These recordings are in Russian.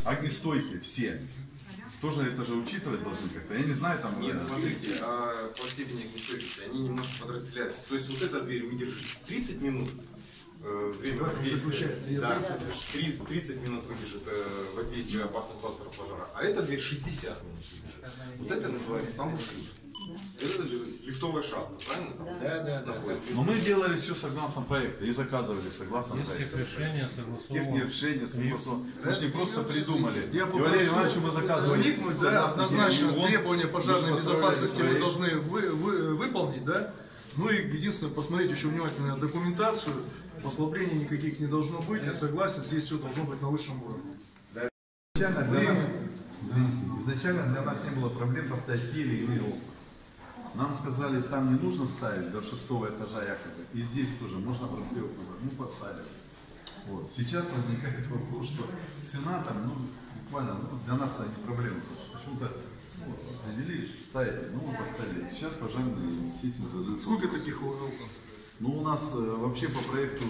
огнестойкие все. Тоже это же учитывать должны как-то. Я не знаю, там... Нет, смотрите, по степени огнестойкости они немножко подразделяются. То есть вот эта дверь выдержит 30 минут время воздействия. Да, 30 минут выдержит воздействие опасных факторов пожара. А эта дверь 60 минут выдержит. Вот это называется там шлюз. Это же лифтовая шахта, правильно? Да. Но мы делали все согласно проекту и заказывали согласно проекту. Техрешение согласовано. Техрешение согласовано. Мы же не просто придумали. И Валерий Иванович, мы заказывали. Вникнуть, да, однозначно требования пожарной безопасности мы должны выполнить, да. Ну и единственное, посмотреть еще внимательно документацию. Послаблений никаких не должно быть. Я согласен, здесь все должно быть на высшем уровне. Изначально для нас не было проблем поставить те или иные окна. Нам сказали, там не нужно ставить до 6-го этажа якобы. И здесь тоже можно простые окна. Мы поставили. Вот. Сейчас возникает вопрос, что цена там, ну, буквально, для нас это не проблема. Почему-то определили, что ставите, ну мы поставили. Сейчас пожарные, естественно, задают. Сколько таких окон? Ну, у нас вообще по проекту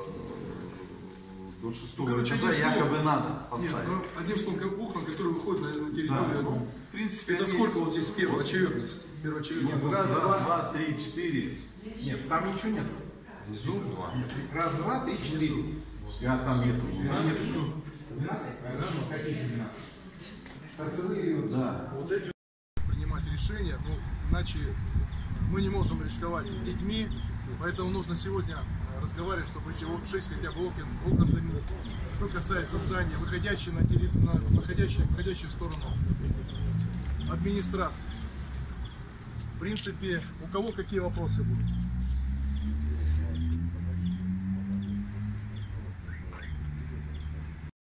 до 6-го этажа якобы надо поставить. Нет, ну, одним словом, как окна, которые выходят на территорию. Да, ну, в принципе, это сколько вот здесь первоочередность? Раз, два, три, четыре. Нет, там ничего нет. Внизу два. Раз, два, три, четыре. Я там нету. 12? Какие 12? Торцевые. Да. Вот эти принимать решения, ну, иначе мы не можем рисковать детьми, поэтому нужно сегодня разговаривать, чтобы эти 6 хотя бы окон заменить. Что касается здания, выходящей в сторону администрации. В принципе, у кого какие вопросы будут?